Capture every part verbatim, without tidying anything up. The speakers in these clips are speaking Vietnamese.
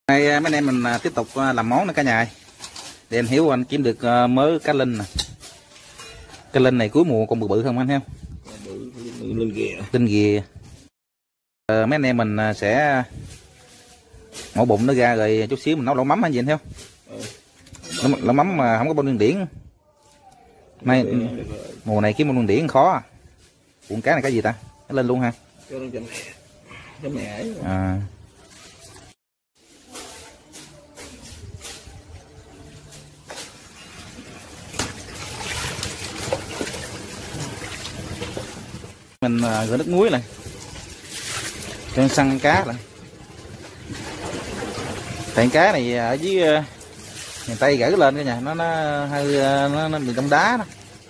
Đây, mấy anh em mình tiếp tục làm món nữa cả nhà. Để anh Hiếu anh kiếm được mớ cá linh nè. Cá linh này cuối mùa còn bự bự không anh Hiếu? Linh ghìa. Linh ghìa. Ờ, mấy anh em mình sẽ mổ bụng nó ra rồi chút xíu mình nấu lẩu mắm hay gì anh Hiếu? Ừ. Lẩu mắm mà không có bông điên điển. Nay mùa này kiếm bông điên điển khó à. Cuộn cá này cái gì ta? Nó lên luôn ha. À. Mình rửa nước muối này cho săn cá lại. Tại cá này ở dưới miền Tây gửi lên cái nhà nó nó hơi nó, nó bị trong đá đó.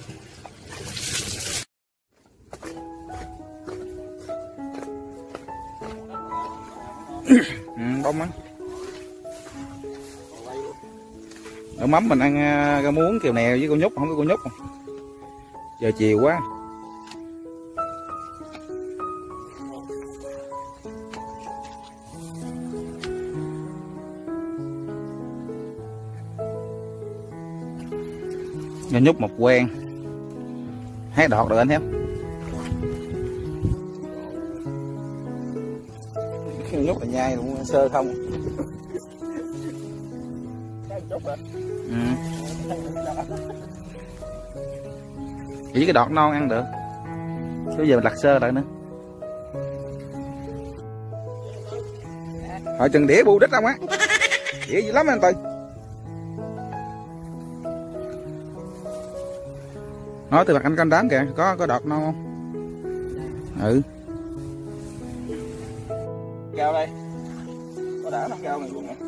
Ừ, bông á. Ở mắm mình ăn rau muống kiểu nèo với con nhúc, không có con nhúc. Giờ chiều quá. Cho nhúc một quen hái đọt được anh em. Nhúc là nhai cũng sơ không. Ừ. Chỉ cái đọt non ăn được. Bây giờ mình lặt sơ lại nữa. Hỏi chừng đĩa bu đít không á. Đĩa gì lắm anh Tư. Nói từ mặt anh canh đám kìa, có có đọt non không? Ừ. Cao đây. Có đá nó cao này luôn nè.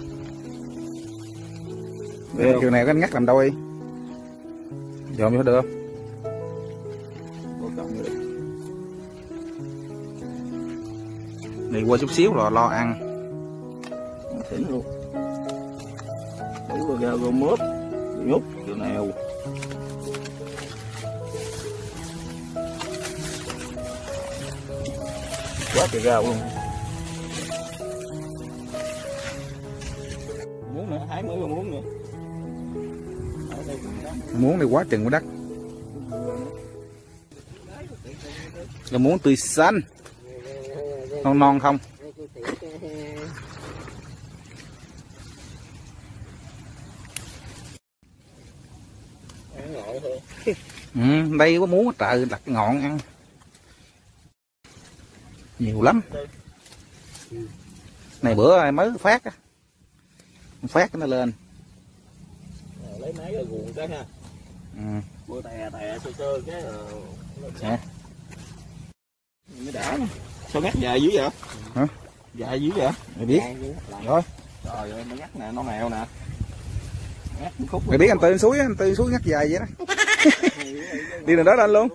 Để kiểu này có anh ngắt làm đôi. Dòm vô được không? Này qua chút xíu rồi lo ăn. Thỉnh luôn. Để qua ra gom mướp, nhúc kiểu nào. Quá trời rau luôn. Muốn nữa, hái mới muốn nữa. Muốn này quá chừng quá đắt. Là muốn tươi xanh. Non non không? Ừ, đây có muốn trời đặt ngọn ăn. Nhiều lắm. Này bữa mới phát á. Phát nó lên. Lấy máy rồi guồng cái ha. Ừ. Bữa tè tè sơ sơ cái à. Mới đã. Sao ngắt dài dữ vậy? Hả? Dài dữ vậy? Mày biết. Rồi. Trời ơi, nó ngắt nè, nó mèo nè. Ngắt khúc. Mày biết anh Tư suối, anh Tư suối ngắt dài vậy đó. Đi đường đó lên luôn.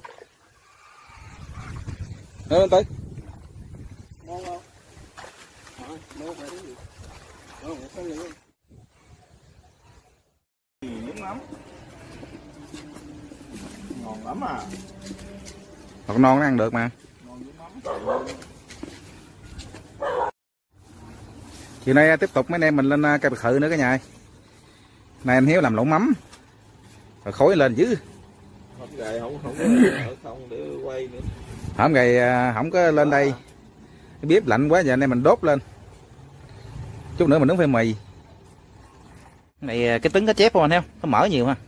Được anh Tư. Đúng lắm. Ngon lắm à. Đọt non nó ăn được mà. Chiều nay tiếp tục mấy anh em mình lên cây bạc khự nữa cả nhà. Này anh Hiếu làm lẩu mắm. Rồi khói lên dữ. Không gầy không không không để quay nữa. Không gầy không có lên đây. Cái bếp lạnh quá giờ anh em mình đốt lên. Chút nữa mình nướng phê mì. Này cái trứng cá chép không anh Hiếu? Có mỡ nhiều ha.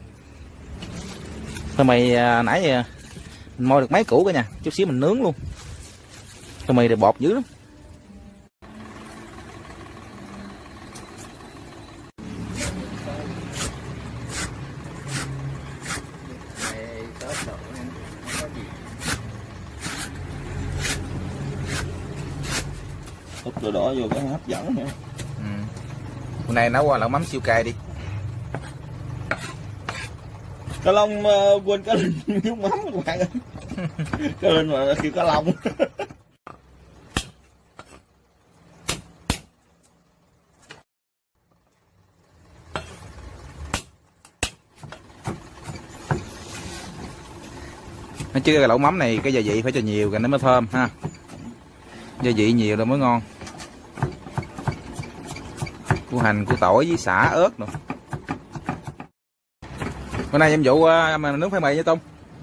Phê mì nãy giờ mình moi được mấy củ cả nhà, chút xíu mình nướng luôn. Phê mì thì bọt dữ lắm. Úp đồ đỏ vô cái hấp dẫn nữa. Ừ. Hôm nay nấu qua lẩu mắm siêu cay đi. Cá lông uh, quên cá linh nước mắm các bạn ơi. Cá linh mà kêu cá lông. Nó chứ cái lẩu mắm này cái gia vị phải cho nhiều rồi nó mới thơm ha. Gia vị nhiều rồi mới ngon. củ hành, củ tỏi với xả ớt nữa. Bữa nay nhiệm vụ uh, mà nướng khoai mì với tôm.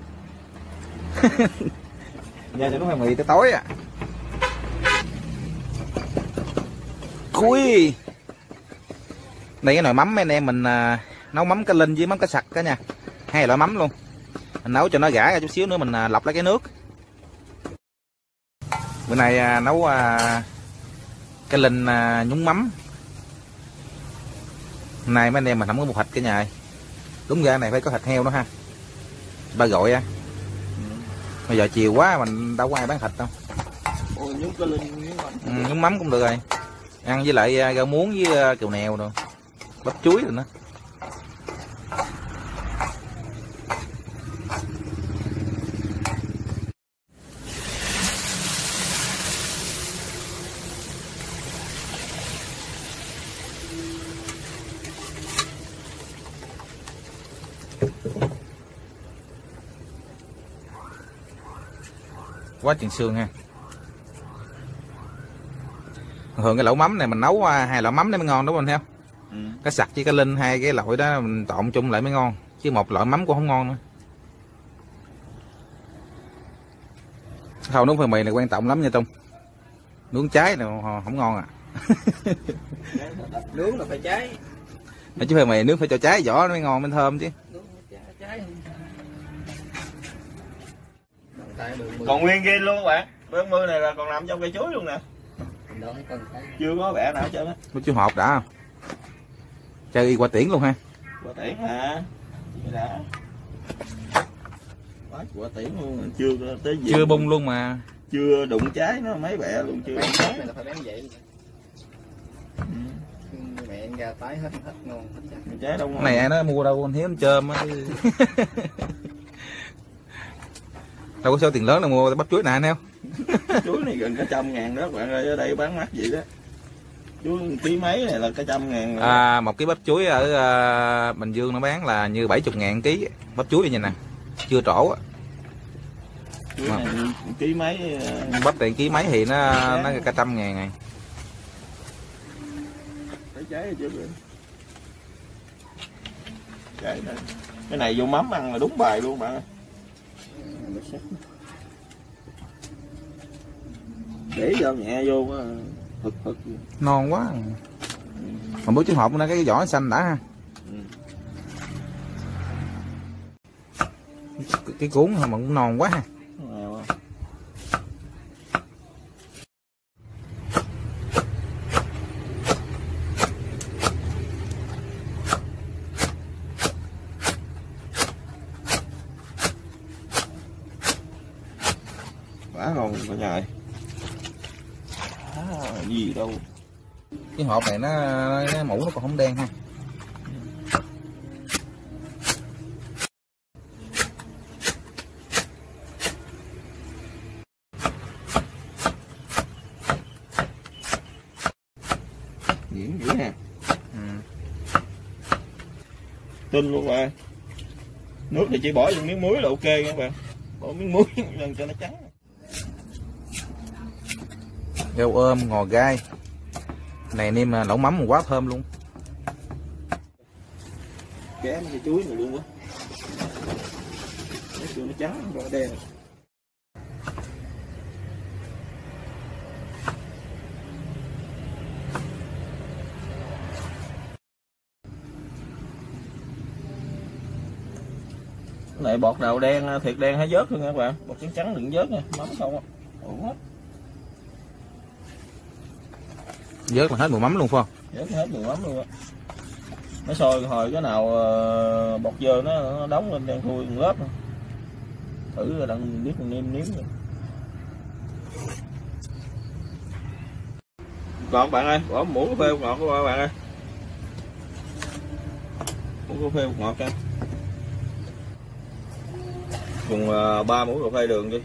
Giờ sẽ nướng khoai mì tới tối à. Ui, đây cái nồi mắm mấy anh em mình uh, nấu mắm cá linh với mắm cá sặc cả nha, hai loại mắm luôn. Mình nấu cho nó rã ra chút xíu nữa mình uh, lọc lấy cái nước. Bữa nay uh, nấu uh, cá linh uh, nhúng mắm. Hôm nay mấy anh em mình không có mua thịt cả nhà. Đúng ra này phải có thịt heo nữa ha, ba gọi á. Bây giờ chiều quá mình đâu có ai bán thịt đâu. Ôi, nhúng cá linh nhúng mắm. Ừ, nhúng mắm cũng được rồi. Ăn với lại rau muống với kẹo nèo rồi, bắp chuối rồi nữa. Quá chừng xương ha. Thường cái lẩu mắm này mình nấu hai loại mắm để mới ngon đúng không anh theo? Ừ. Cá sặc với cá linh hai cái loại đó mình trộn chung lại mới ngon, chứ một loại mắm cũng không ngon nữa. Khâu nướng khoai mì này quan trọng lắm nha Tung. Nướng cháy này không ngon à. Nướng là phải cháy. Chứ khoai mì nướng phải cho cháy vỏ nó mới ngon mới thơm chứ. Còn nguyên ghi luôn các bạn. Bữa mưa này là còn nằm trong cây chuối luôn nè. Chưa có bẻ nào hết trơn á. Bữa chú hộp đã không? Chơi y qua tiễn luôn ha. Qua tiễn hả? Đã. Quá quả tiễn luôn, chưa tới gì. Chưa bung luôn mà. Chưa đụng trái nó mấy bẻ luôn chưa. Đụng trái là phải bán vậy. Ừ. Mẹ anh ra tái hết hết ngon. Trái đâu ngon. Này ai nó mua đâu anh Hiếu anh chơm á. Đâu có số tiền lớn là mua bắp chuối nè anh em. Chuối này gần cả trăm ngàn đó bạn ơi, ở đây bán mắc vậy đó. Chuối ký mấy này là cả trăm ngàn. À, một ký bắp chuối ở uh, Bình Dương nó bán là như bảy mươi ngàn ký bắp chuối như nè, chưa trổ á. Chuối này ký mấy. Uh... Bắp tiền ký mấy thì nó nó cả trăm ngàn này. Phải cháy chứ. Cháy này. Cái này vô mắm ăn là đúng bài luôn bạn ơi. Để dao nhẹ vô thực thực non quá. Mà bữa chú hộp nó cái vỏ xanh đã ha. Ừ. Cái, cái cuốn mà cũng non quá ha. Bả ngon cả nhà ơi. À, gì đâu. Cái hộp này nó, nó mũ nó còn không đen ha. Diễn dữ ha. Ừ. Tin luôn rồi. Nước thì chỉ bỏ vô miếng muối là ok nha các bạn. Bỏ miếng muối lần cho nó trắng. Rau ôm, ngò gai. Này nêm lẩu mắm quá thơm luôn. Kém cái chuối này luôn quá. Nó chưa nó trắng rồi đen. Cái này bọt đào đen thiệt đen hay vớt luôn nha các bạn. Bọt trắng trắng đừng vớt nha, mắm không á. Ổn hết. Vớt là hết mùi mắm luôn phải không? Vớt hết mùi mắm luôn á. Nó sôi hồi cái nào uh, bọt dơ nó, nó đóng lên đen thui lớp nữa. Thử rồi đặng biết nêm nếm rồi. Còn bạn ơi, bỏ muỗng cà phê bột ngọt của bạn ơi. Muỗng cà phê bột ngọt nha. Cùng ba uh, muỗng cà phê đường đi.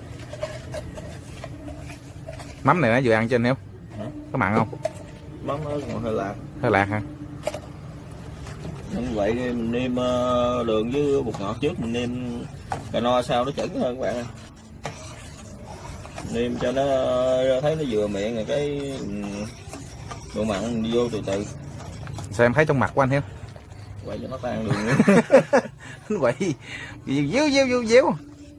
Mắm này nó vừa ăn trên heo. Có mặn không? Mắm nó còn hơi lạc. Hơi lạc hả? Như vậy mình nêm đường với bột ngọt trước, mình nêm cà no sao nó chuẩn hơn các bạn ơi. Nêm cho nó thấy nó vừa miệng rồi cái độ mặn đi vô từ từ. Sao em thấy trong mặt của anh Hiếu? Quay cho nó tan đường. Anh quậy díu díu díu díu.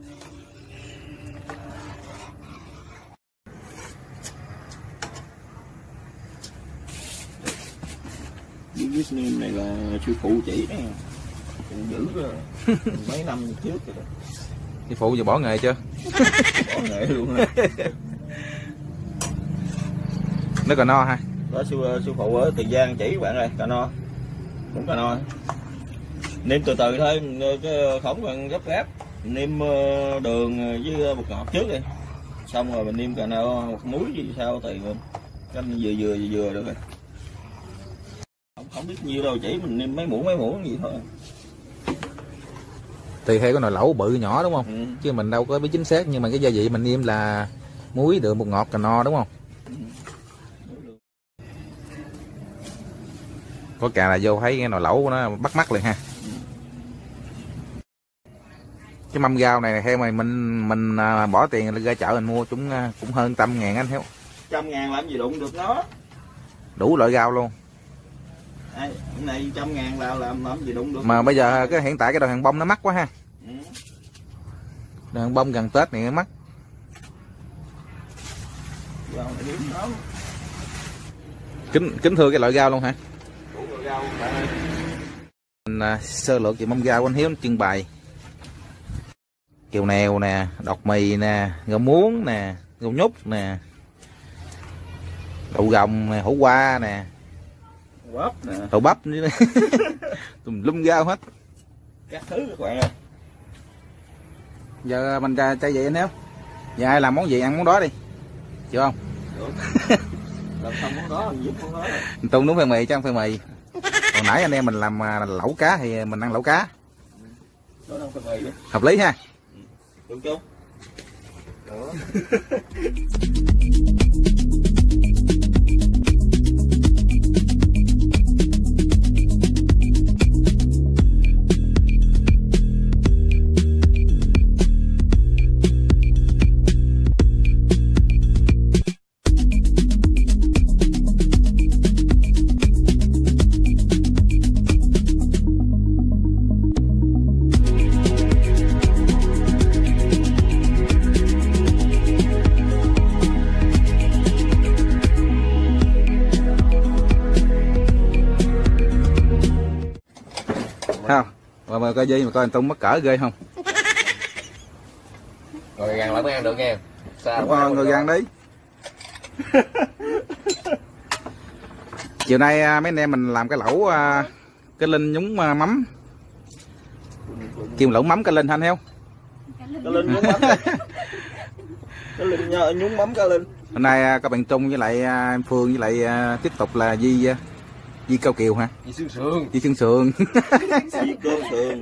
Cái niêm này là sư phụ chỉ đấy, giữ rồi. Mấy năm trước rồi đó. Sư phụ giờ bỏ nghề chưa? Bỏ nghề luôn rồi. Nó cà no ha. Đó sư sư phụ ở Tiền Giang chỉ các bạn ơi, cà no. Cũng cà no. Nêm từ từ thôi, chứ không cần gấp gáp. Nêm đường với bột ngọt trước đi. Xong rồi mình nêm cà no một muối gì sao tùy mình. Canh vừa vừa vừa vừa được rồi. Không, không biết nhiêu đâu, chỉ mình nêm mấy muỗng mấy muỗng gì thôi. Tùy theo cái nồi lẩu bự nhỏ đúng không? Ừ. Chứ mình đâu có biết chính xác, nhưng mà cái gia vị mình nêm là muối, đường, bột ngọt, cà no đúng không? Ừ. Có cà là vô thấy cái nồi lẩu của nó bắt mắt liền ha. Cái mâm rau này theo mày mình mình bỏ tiền ra chợ mình mua chúng cũng hơn trăm ngàn anh Hiếu. Trăm ngàn làm gì đụng được nó. Đủ loại rau luôn. Đây, cái này trăm ngàn là làm làm gì đụng được. Mà bây giờ cái hiện tại cái đồ hàng bông nó mắc quá ha. Ừ. Đồ hàng bông gần Tết này nó mắc. Rau này đúng lắm. Kính kính thưa cái loại rau luôn hả? Đủ loại rau bạn ơi. Mình à, sơ lược về mâm rau của anh Hiếu trưng bày. Kiều nèo nè, đọt mì nè, rau muống nè, rau nhút nè, đậu gồng nè, hổ qua nè, Bắp nè, đậu bắp nữa. Tùm lum rau hết. các thứ các bạn ơi. Giờ mình ra chơi vậy anh Hiếu. Giờ ai làm món gì ăn món đó đi. Chịu không? Làm xong món đó mình giúp món đó. Tùng đúng phơi mì chứ không phơi mì. Hồi nãy anh em mình làm lẩu cá thì mình ăn lẩu cá. Đó đâu phải mì đó. Hợp lý ha. Đúng không? Đó. Không, mà, mà coi gì mà coi anh Tùng mắc cỡ ghê không? Ngồi gần lại mới ăn được nha. Xa Đúng rồi, ngồi gần đi. Chiều nay mấy anh em mình làm cái lẩu cái linh nhúng mắm. Kêu lẩu mắm cái linh anh heo. Cá linh nhúng mắm. Cá linh nhúng mắm cá linh. Hôm nay các bạn Trung với lại em Phương với lại tiếp tục là Di Di Cao Kiều hả? Di xương sườn. Di xương sườn. Di cơm sườn.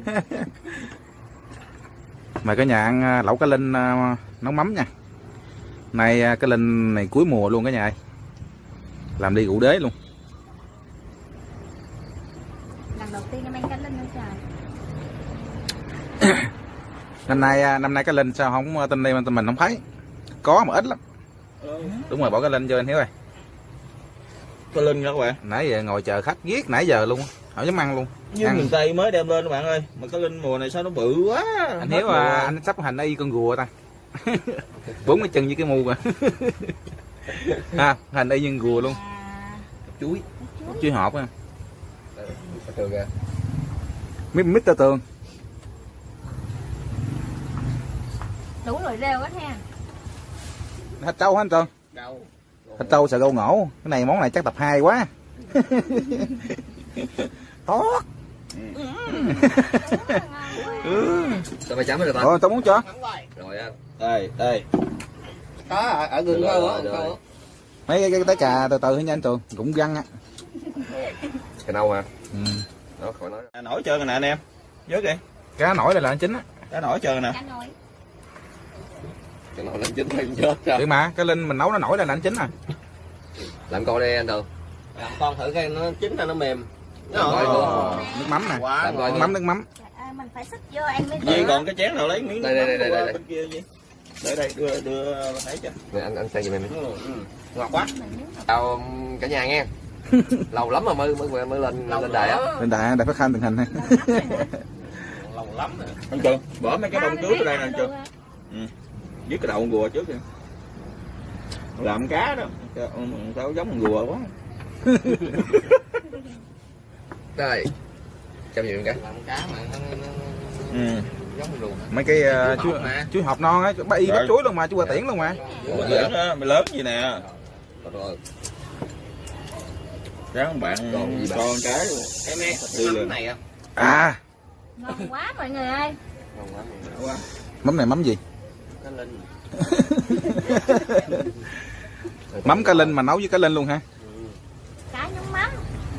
Mời cả nhà ăn lẩu cá linh nấu mắm nha. Nay cái linh này cuối mùa luôn cả nhà ơi. Làm đi rượu đế luôn. Lần đầu tiên em ăn cá linh nữa trời. Năm nay năm nay cái linh sao không tin đi mà mình không thấy. Có mà ít lắm. Ừ. Đúng rồi, bỏ cái linh cho anh Hiếu ơi. Cá linh nha các bạn. Nãy giờ ngồi chờ khách giết nãy giờ luôn, không dám ăn luôn. Như Ăn. miền Tây mới đem lên các bạn ơi. Mà cá linh mùa này sao nó bự quá. Anh Hiếu à, anh sắp hành y con rùa ta. Bốn cái chân với cái mu mà. Ha, hành y như rùa luôn. À, Chuối. Chuối hộp ha. Tường kìa. mít tơ Tường. đủ loại rêu hết ha. Thịt trâu hả anh Tường? Đâu. Thịt trâu xào rau ngổ. Cái này món này chắc tập hai quá. Tốt. Ừ. Sao mày chấm rồi ta? Rồi tao muốn cho. Rồi anh. Đây, đây. Có ở gần Rồi, rồi, rồi, rồi. Mấy cái, cái trái cà từ từ nha anh Tường, cũng găng á. Cái nâu hả? Ừ. Đó khỏi nói. À, nổi trơn nè anh em. Vớt đi. Cá nổi đây là anh chính á. Cá nổi trơn nè. Cá nồi. Cái nâu lên chín thêm chết ra. Vậy mà cái linh mình nấu nó nổi đây là anh chính à. Làm coi đây anh Tường. Làm con thử cái nó chín ra nó mềm. Làm coi luôn. Nước mắm nè. Quá. Làm coi Nước mắm nước mắm. À, mình phải xích vô ăn mới Gì được. còn cái chén nào lấy miếng Đây, đây, đây, đây, đây. bên kia gì? Đây đây đưa đưa thấy chưa? Này, anh anh sang giùm em đi. Ừ, ừ. Ngọt quá. Mình muốn Chào cả nhà nghe. Lâu lắm mà mới mới, mới lên lên đài á. Lên đài đài phát thanh tình hình ha. Lâu lắm rồi. Anh Trường bỏ mấy cái bông trước ở đây nè anh Trường. Ừ. Với cái đầu con rùa trước kìa. Làm cá đó. Sao giống con rùa quá. Đây. Cho nhiều cái. Làm cá mà nó, nó, Ừ. giống con rùa. Mấy cái uh, chuối chuối hộp non á, ba y bắt chuối luôn mà, chuối Bà Tiễn luôn mà. Mày lớn á, mày lớn gì nè. Rồi. Ráng bạn Còn gì con cái em em mắm này không? À, Ngon quá mọi người ơi. Ngon quá. quá. mắm này mắm gì? Cá linh. Mắm cá linh mà nấu với cá linh luôn hả? Cá nhúng mắm.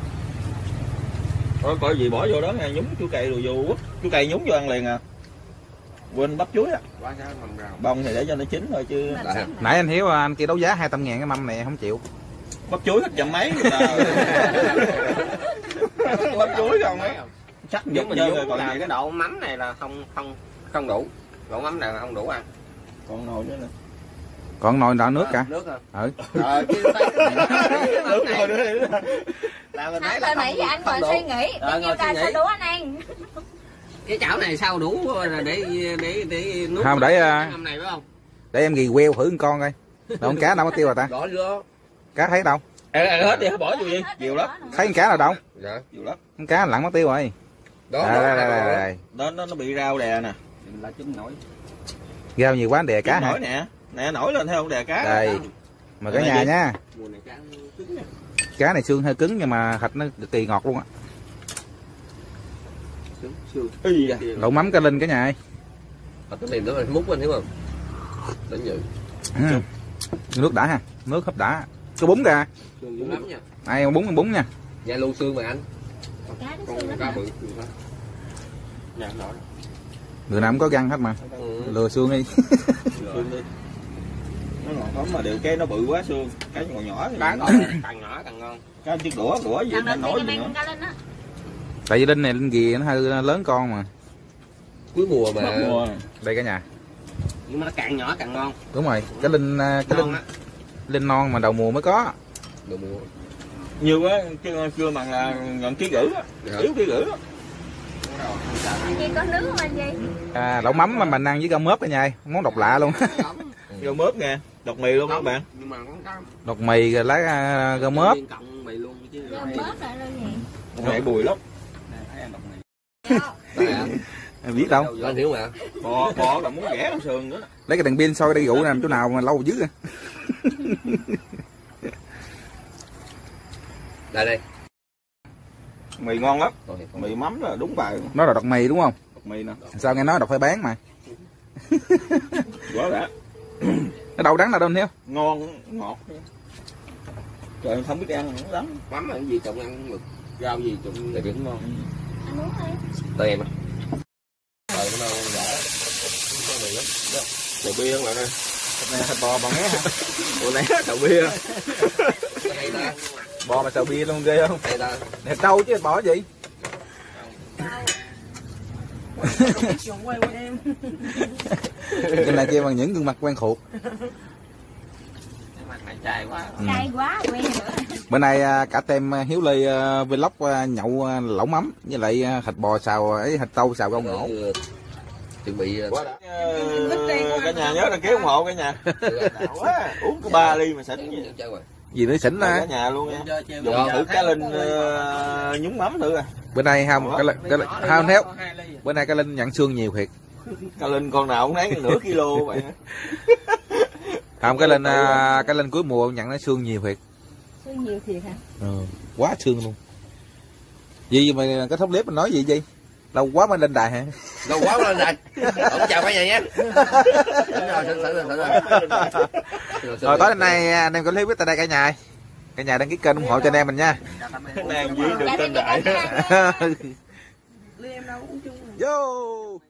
Có có gì bỏ vô đó nha, nhúng chuối cây rồi vô quất, chuối cây nhúng vô ăn liền à. Quên bắp chuối á. Quá cá mầm rau. Bông thì để cho nó chín thôi chứ. Nãy anh Hiếu anh kia đấu giá hai trăm ngàn cái mâm này không chịu. Bắp chuối hết trăm mấy người ta. Bắp chuối không ấy. Chắc Nhưng giật mình chơi vô rồi còn là gì cái đó. độ mắm này là không không không đủ. Độ mắm này là không đủ ăn. Còn nồi nữa nè. Còn nồi nọ nước cả. Nước hả? Ừ. Rồi chứ thấy Nước nồi nữa. là mình Anh thấy từ nãy giờ anh ngồi suy nghĩ bao nhiêu ra sao đủ anh ăn. cái chảo này sao đủ là để để để nuốt. Không để uh, mâm này phải không? để em ghi queo thử con coi. Đâu con cá đâu có tiêu rồi ta? Bỏ vô. Cá thấy đâu? Ê, ê, hết đi, bỏ vô đi. Nhiều lắm. Thấy con cá nào đâu? Dạ. Nhiều lắm. Con cá lặn mất tiêu rồi. Đó, À, đó, đây, đó, đây, đó. đây, đây. Nó nó nó bị rau đè nè. Là trứng nổi. Rau nhiều quá đè cá Cá hả? nổi nè. Nè nổi lên thấy không đè cá. Đây. Mà cả Đây nhà gì? nha. Mùa này cá cứng nha. Cá này xương hơi cứng nhưng mà thịt nó cực kỳ ngọt luôn á. Xương xương. Ý da. Đậu mắm cá linh cả nhà ơi. Ở cái mềm đó là múc anh hiểu không? Đến dự. Ừ. Nước đã ha, nước hấp đã. Có bún kìa. Xương dữ lắm nha. Ai bún con bún nha. Dạ luôn xương mà anh. Cá nó Con xương lắm cá hả? bự. Dạ nổi. Người nào cũng có găng hết mà. Ừ. Lừa xương đi. Xương đi. Nó ngọt lắm mà đều cái nó bự quá xương. Cái nhỏ nhỏ thì Cá nó ngon, càng nhỏ càng ngon. cái chiếc đũa đũa gì Lần nó đầu nổi tiên gì em nữa. ăn cá linh á. Tại vì Linh này Linh gì nó hơi lớn con mà. Cuối mùa mà. Mất mùa. Đây cả nhà. Nhưng mà nó càng nhỏ càng ngon. Đúng rồi, cái Linh cái Ngon Linh á. Linh non mà đầu mùa mới có. Đồ mùa. Nhiều quá chưa chưa bằng là gần ký gửi á. Dạ. Yếu ký gửi á. Anh Duy có nước không anh Duy? À, lẩu mắm mà mình ăn với rau mớp cả nhà ơi, món độc lạ luôn. Rau mớp nha. Độc mì luôn các bạn. Nhưng mà con cá. Độc mì rồi lá à, rau mớp. Cộng mì luôn chứ. Rau mớp lại luôn gì? Mẹ bùi lắm. Đây à. Em biết đâu. Anh hiểu mà. Bò bò là muốn ghẻ con sườn nữa. Lấy cái đèn pin soi đây rượu nằm chỗ nào mà lâu dữ à. Đây đây. Mì ngon lắm. Mì mắm là đúng bài. Nó là độc mì đúng không? Độc mì nè. Sao nghe nói độc phải bán mà. Quá đã. Nó đâu đắng là đâu Hiếu. Ngon ngọt. Trời không biết ăn nó đắng. Mắm là cái gì trộn ăn mực. Rau gì trộn để cũng ngon. Anh uống đi. Đây em. Rồi nó đâu đã. Có mì lắm. Đồ bia không bạn ơi. Này thịt bò bò nghé hả? Ủa nè, đậu bia. Đây ta. Bò mà sợ bia luôn ghê không? Đây ta. Thịt trâu chứ bò gì? Cái này kia bằng những gương mặt quen thuộc. Mặt này chai quá. Cay quá quen nữa. Bữa nay à, cả tem à, Hiếu Ly à, vlog à, nhậu à, lẩu mắm với lại à, thịt bò xào ấy thịt trâu xào rau ngổ. Ừ, chuẩn bị Quá đã. Ờ, cả nhà nhớ đăng ký ủng hộ cả nhà. Quá, uống có ba ly mà xỉn gì. Gì nữa xỉn Cả á. nhà luôn nha. Dùng thử cá linh uh, nhúng mắm thử à. Bữa nay không cái, cái, cái không Hiếu. Bữa nay cái Linh nhận xương nhiều thiệt. Cá linh con nào cũng nấy nửa kilo vậy. Không cái Linh à, cái Linh cuối mùa nhận nó xương nhiều thiệt. Xương nhiều thiệt hả? Ừ, quá xương luôn. Gì mà cái thống clip mình nói gì gì? Lâu quá mới lên đài hả? Lâu quá lên đài. Ông chào cả nhà nhé. Rồi, sẵn sẵn sẵn rồi. Rồi tối hôm nay anh em có clip với tại đây cả nhà. Cả nhà đăng ký kênh ủng hộ cho anh em mình nha. Đang dưới được tên đại. Vô.